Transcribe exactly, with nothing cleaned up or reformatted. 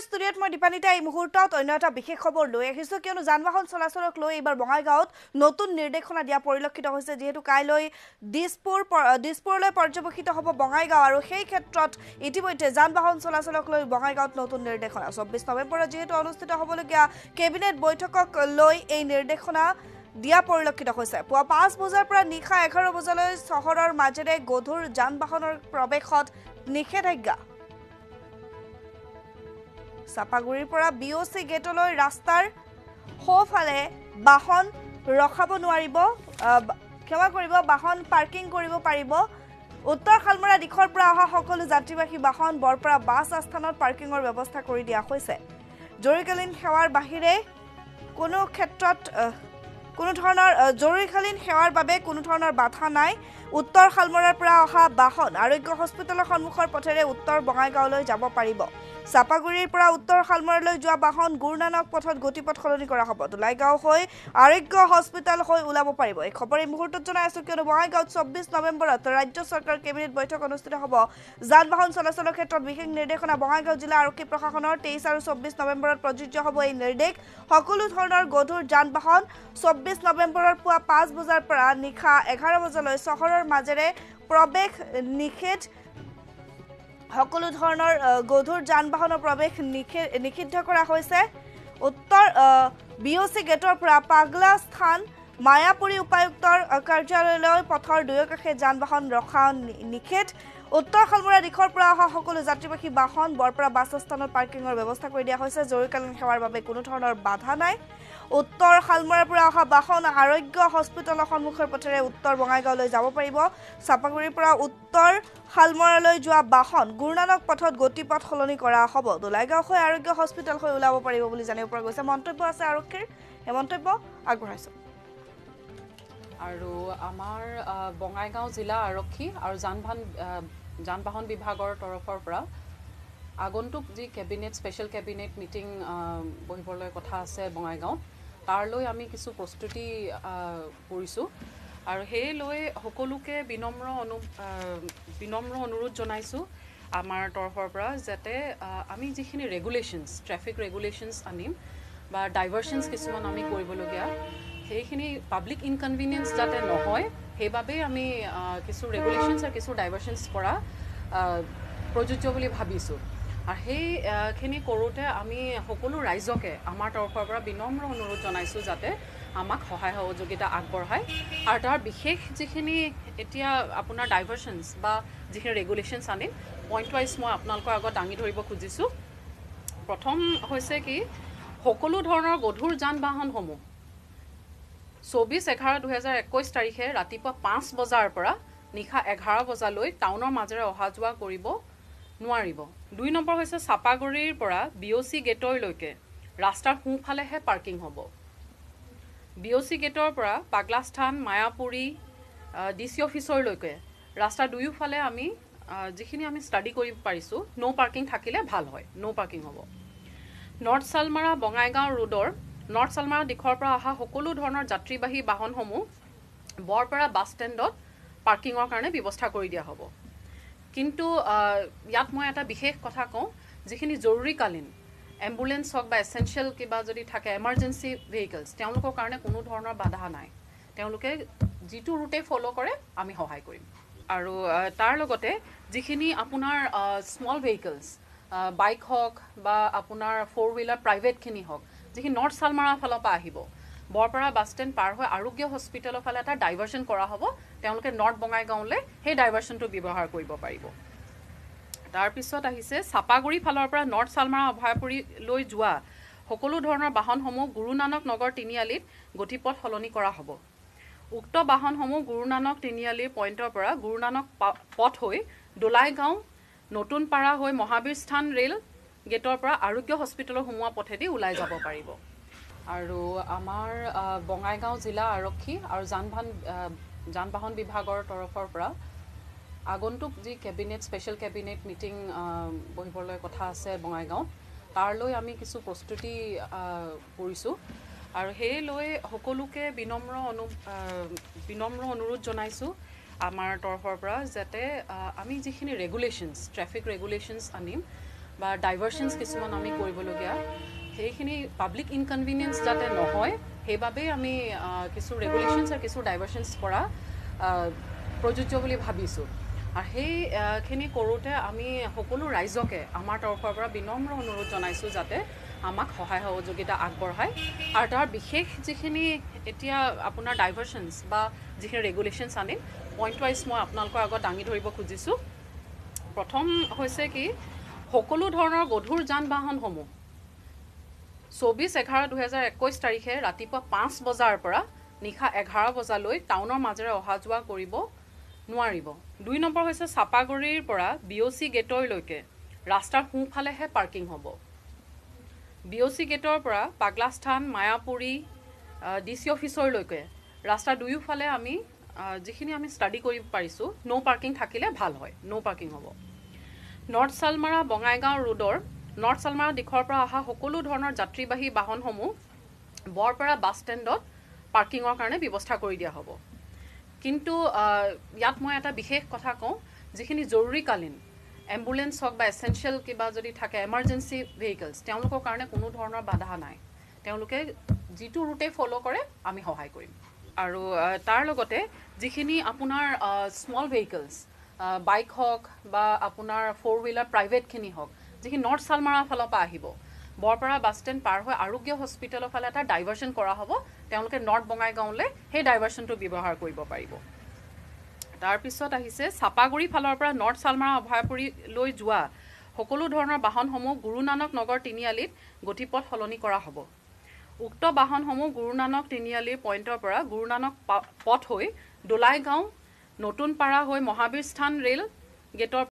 ষ্টুডিঅ'ত মই দীপানিতা এই মুহূৰ্তত অন্য এটা বিশেষ খবৰ লৈ আহিছোঁ কিয়নো যান-বাহন চলাচলক লৈ এইবাৰ বঙাইগাঁৱত নতুন নিৰ্দেশনা দিয়া পৰিলক্ষিত হৈছে যিহেতু কাইলৈ দিছপুৰ দিছপুৰলৈ পৰ্যবেক্ষিত হ'ব বঙাইগাঁও আৰু সেই ক্ষেত্ৰত ইতিমধ্যে যান-বাহন চলাচলক লৈ বঙাইগাঁৱত নতুন নিৰ্দেশনা চৌব্বিছ নৱেম্বৰত যিহেতু অনুষ্ঠিত হ'বলগীয়া কেবিনেট বৈঠকক লৈ এই নিৰ্দেশনা দিয়া পৰিলক্ষিত হৈছে পুৱা পাঁচ বজাৰ পৰা নিশা এঘাৰ বজালৈ চহৰৰ মাজেৰে গধুৰ যান-বাহনৰ প্ৰৱেশত নিষেধাজ্ঞা চাপাগুৰিৰ পৰা বিওচি গেটলৈ ৰাস্তাৰ সোঁফালে বাহন ৰখাব নোৱাৰিব ক্ষমা কৰিব বাহন পাৰ্কিং কৰিব পাৰিব উত্তৰ খালমৰা দিশৰ পৰা অহা সকলো যাত্ৰীবাহী বাহন বৰপৰা বাছ আস্থানত পাৰ্কিংৰ ব্যৱস্থা কৰি দিয়া হৈছে জৰুৰীকালীন সেৱাৰ বাহিৰে কোনো ক্ষেত্ৰত কোনো ধৰণৰ জৰুৰীকালীন সেৱাৰ বাবে কোনো ধৰণৰ বাধা নাই উত্তৰ খালমৰাৰ পৰা অহা বাহন আৰোগ্য হস্পিটেলৰ সন্মুখৰ পথেৰে উত্তৰ বঙাইগাঁৱলৈ যাব পাৰিব চাপাগুৰিৰ পৰা উত্তৰ খালমৰালৈ যোৱা বাহন গুৰুনানক পথত গতিপথ সলনি কৰা হ'ব দুলাইগাঁও হৈ আৰোগ্য হস্পিটেল হৈ ওলাব পাৰিব এই খবৰ এই মুহূৰ্তত জনাই আছোঁ কিয়নো বঙাইগাঁৱত চৌব্বিছ নৱেম্বৰত ৰাজ্য চৰকাৰ কেবিনেট বৈঠক অনুষ্ঠিত হ'ব যান-বাহন চলাচলৰ ক্ষেত্ৰত বিশেষ নিৰ্দেশনা বঙাইগাঁও জিলা আৰক্ষী প্ৰশাসনৰ তেইছ আৰু চৌব্বিছ নৱেম্বৰত প্ৰযোজ্য হ'ব এই নিৰ্দেশ সকলো ধৰণৰ গধুৰ যান-বাহন চৌব্বিছ নৱেম্বৰৰ পুৱা পাঁচ বজাৰ পৰা নিশা এঘাৰ বজালৈ চহৰৰ মাজেৰে প্ৰৱেশ নিষেধ সকলো ধৰণৰ গধুৰ যান-বাহনৰ প্ৰৱেশ নিষিদ্ধ কৰা হৈছে উত্তৰ বিওচি গেটৰ পৰা পাগলা স্থান মায়াপুৰী উপায়ুক্তৰ কাৰ্যালয়লৈ পথৰ দুয়োকাষে যান-বাহন ৰখা নিষেধ উত্তৰ খালমৰা দিশৰ পৰা অহা সকলো যাত্ৰীবাহী বাহন বৰপৰা বাছ আস্থানত পাৰ্কিংৰ ব্যৱস্থা কৰি দিয়া হৈছে জৰুৰীকালীন সেৱাৰ বাবে কোনো ধৰণৰ বাধা নাই উত্তৰ খালমৰাৰ পৰা অহা বাহন আৰোগ্য হস্পিটেলৰ সন্মুখৰ পথেৰে উত্তৰ বঙাইগাঁৱলৈ যাব পাৰিব চাপাগুৰিৰ পৰা উত্তৰ খালমৰালৈ যোৱা বাহন গুৰুনানক পথত গতিপথ সলনি কৰা হ'ব দুলাইগাঁও হৈ আৰোগ্য হস্পিটেল হৈ ওলাব পাৰিব বুলি জানিব পৰা গৈছে মন্তব্য আছে আৰক্ষীৰ এই মন্তব্য আগবঢ়াইছোঁ আৰু আমাৰ বঙাইগাঁও জিলা আৰক্ষী আৰু যান-বাহন যান-বাহন বিভাগৰ তৰফৰ পৰা আগন্তুক যি কেবিনেট স্পেচিয়েল কেবিনেট মিটিং বহিবলৈ কথা আছে বঙাইগাঁৱত তাৰলৈ আমি কিছু প্ৰস্তুতি কৰিছোঁ আৰু সেই লৈ সকলোকে বিনম্ৰ অনু বিনম্ৰ অনুৰোধ জনাইছোঁ আমাৰ তৰফৰ পৰা যাতে আমি যিখিনি ৰেগুলেশ্যনছ ট্ৰেফিক ৰেগুলেশ্যনছ আনিম বা ডাইভাৰ্চনছ কিছুমান আমি কৰিবলগীয়া সেইখিনি পাব্লিক ইনকনভিনিয়েন্স যাতে নহয় সেইবাবে আমি কিছু ৰেগুলেশ্যনছ আৰু কিছু ডাইভাৰ্চনছ কৰা প্ৰযোজ্য বুলি ভাবিছোঁ আৰু সেইখিনি কৰোঁতে আমি সকলো ৰাইজকে আমাৰ তৰফৰ পৰা বিনম্ৰ অনুৰোধ জনাইছোঁ যাতে আমাক সহায় সহযোগিতা আগবঢ়ায় আৰু তাৰ বিশেষ যিখিনি এতিয়া আপোনাৰ ডাইভাৰ্চনছ বা যিখিনি ৰেগুলেশ্যনছ আনিম পইণ্ট ৱাইজ মই আপোনালোকৰ আগত দাঙি ধৰিব খুজিছোঁ প্ৰথম হৈছে কি সকলো ধৰণৰ গধুৰ যান বাহনসমূহ চৌব্বিছ এঘাৰ দুহেজাৰ একৈছ তাৰিখে ৰাতিপুৱা পাঁচ বজাৰ পৰা নিশা এঘাৰ বজালৈ টাউনৰ মাজেৰে অহা যোৱা কৰিব নোৱাৰিব দুই নম্বৰ হৈছে চাপাগুৰিৰ পৰা বিওচি গেটলৈকে ৰাস্তাৰ সোঁফালেহে পাৰ্কিং হ'ব বিওচি গেটৰ পৰা পাগলাস্থান মায়াপুৰী ডি চি অফিচৰলৈকে ৰাস্তাৰ দুয়োফালে আমি যিখিনি আমি ষ্টাডি কৰিব পাৰিছোঁ ন' পাৰ্কিং থাকিলে ভাল হয় ন' পাৰ্কিং হ'ব নৰ্থ চালমাৰা বঙাইগাঁও ৰোডৰ নৰ্থ চালমাৰা দিশৰ পৰা অহা সকলো ধৰণৰ যাত্ৰীবাহী বাহনসমূহ বৰপৰা বাছ ষ্টেণ্ডত পাৰ্কিঙৰ কাৰণে ব্যৱস্থা কৰি দিয়া হ'ব কিন্তু ইয়াত মই এটা বিশেষ কথা কওঁ যিখিনি জৰুৰীকালীন এম্বুলেন্স হওক বা এছেঞ্চিয়েল কিবা যদি থাকে এমাৰ্জেঞ্চি ভেহিকলছ তেওঁলোকৰ কাৰণে কোনো ধৰণৰ বাধা নাই তেওঁলোকে যিটো ৰুটে ফ'ল' কৰে আমি সহায় কৰিম আৰু তাৰ লগতে যিখিনি আপোনাৰ স্মল ভেহিকলছ বাইক হওক বা আপোনাৰ ফ'ৰ হুইলাৰ প্ৰাইভেটখিনি হওক যিখিনি নৰ্থ চালমাৰা ফালৰ পৰা আহিব বৰপৰা বাছ ষ্টেণ্ড পাৰ হৈ আৰোগ্য হস্পিটেলৰ ফালে এটা ডাইভাৰ্চন কৰা হ'ব তেওঁলোকে নৰ্থ বঙাইগাঁৱলৈ সেই ডাইভাৰ্চনটো ব্যৱহাৰ কৰিব পাৰিব তাৰপিছত আহিছে চাপাগুৰি ফালৰ পৰা নৰ্থ চালমাৰা অভয়াপুৰীলৈ যোৱা সকলো ধৰণৰ বাহনসমূহ গুৰুনানক নগৰ তিনিআলিত গতিপথ সলনি কৰা হ'ব উক্ত বাহনসমূহ গুৰুনানক তিনিআলিৰ পইণ্টৰ পৰা গুৰুনানক পথ হৈ দোলাইগাঁও নতুনপাৰা হৈ মহাবীৰ স্থান ৰেল গেটৰ পৰা আৰোগ্য হস্পিটেলৰ সোমোৱা পথেদি ওলাই যাব পাৰিব আৰু আমাৰ বঙাইগাঁও জিলা আৰক্ষী আৰু যান-বাহন যান-বাহন বিভাগৰ তৰফৰ পৰা আগন্তুক যি কেবিনেট স্পেচিয়েল কেবিনেট মিটিং বহিবলৈ কথা আছে বঙাইগাঁৱত তাৰলৈ আমি কিছু প্ৰস্তুতি কৰিছোঁ আৰু সেই লৈ সকলোকে বিনম্ৰ অনু বিনম্ৰ অনুৰোধ জনাইছোঁ আমাৰ তৰফৰ পৰা যাতে আমি যিখিনি ৰেগুলেশ্যনছ ট্ৰেফিক ৰেগুলেশ্যনছ আনিম বা ডাইভাৰশ্যনছ কিছুমান আমি কৰিবলগীয়া সেইখিনি পাব্লিক ইনকনভিনিয়েন্স যাতে নহয় সেইবাবেই আমি কিছু ৰেগুলেশ্যনছ আৰু কিছু ডাইভাৰশ্যনছ কৰা প্ৰযোজ্য বুলি ভাবিছোঁ আৰু সেইখিনি কৰোঁতে আমি সকলো ৰাইজকে আমাৰ তৰফৰ পৰা বিনম্ৰ অনুৰোধ জনাইছোঁ যাতে আমাক সহায় সহযোগিতা আগবঢ়ায় আৰু তাৰ বিশেষ যিখিনি এতিয়া আপোনাৰ ডাইভাৰশ্যনছ বা যিখিনি ৰেগুলেশ্যনছ আনিম পইণ্ট ৱাইজ মই আপোনালোকৰ আগত দাঙি ধৰিব খুজিছোঁ প্ৰথম হৈছে কি সকলো ধৰণৰ গধুৰ যান বাহনসমূহ চৌবিছ এঘাৰ দুহেজাৰ একৈছ তাৰিখে ৰাতিপুৱা পাঁচ বজাৰ পৰা নিশা এঘাৰ বজালৈ টাউনৰ মাজেৰে অহা যোৱা কৰিব নোৱাৰিব দুই নম্বৰ হৈছে চাপাগুৰিৰ পৰা বি অ' চি গেটলৈকে ৰাস্তাৰ সোঁফালেহে পাৰ্কিং হ'ব বি অ' চি গেটৰ পৰা পাগলাস্থান মায়াপুৰী ডি চি অফিচৰলৈকে ৰাস্তাৰ দুয়োফালে আমি যিখিনি আমি ষ্টাডি কৰিব পাৰিছোঁ ন' পাৰ্কিং থাকিলে ভাল হয় ন' পাৰ্কিং হ'ব নৰ্থ চালমাৰা বঙাইগাঁও ৰোডৰ নৰ্থ চালমাৰা দিশৰ পৰা অহা সকলো ধৰণৰ যাত্ৰীবাহী বাহনসমূহ বৰপাৰা বাছ ষ্টেণ্ডত পাৰ্কিঙৰ কাৰণে ব্যৱস্থা কৰি দিয়া হ'ব কিন্তু ইয়াত মই এটা বিশেষ কথা কওঁ যিখিনি জৰুৰীকালীন এম্বুলেন্স হওক বা এচেঞ্চিয়েল কিবা যদি থাকে এমাৰ্জেঞ্চি ভেহিকলছ তেওঁলোকৰ কাৰণে কোনো ধৰণৰ বাধা নাই তেওঁলোকে যিটো ৰুটে ফ'ল' কৰে আমি সহায় কৰিম আৰু তাৰ লগতে যিখিনি আপোনাৰ স্মল ভেহিকলছ বাইক হওক বা আপোনাৰ ফ'ৰ হুইলাৰ প্ৰাইভেটখিনি হওক যিখিনি নৰ্থ চালমাৰাৰ ফালৰ পৰা আহিব বৰপাৰা বাছ ষ্টেণ্ড পাৰ হৈ আৰোগ্য হস্পিটেলৰ ফালে এটা ডাইভাৰশ্যন কৰা হ'ব তেওঁলোকে নৰ্থ বঙাইগাঁৱলৈ সেই ডাইভাৰশ্যনটো ব্যৱহাৰ কৰিব পাৰিব তাৰপিছত আহিছে চাপাগুৰি ফালৰ পৰা নৰ্থ চালমাৰা অভয়াপুৰীলৈ যোৱা সকলো ধৰণৰ বাহনসমূহ গুৰু নানক নগৰ তিনিআলিত গতিপথ সলনি কৰা হ'ব উক্ত বাহনসমূহ গুৰু নানক তিনিআলিৰ পইণ্টৰ পৰা গুৰু নানক পথ হৈ দোলাইগাঁও নতুন পাৰা হৈ মহাবীৰ স্থান ৰেল গেটৰ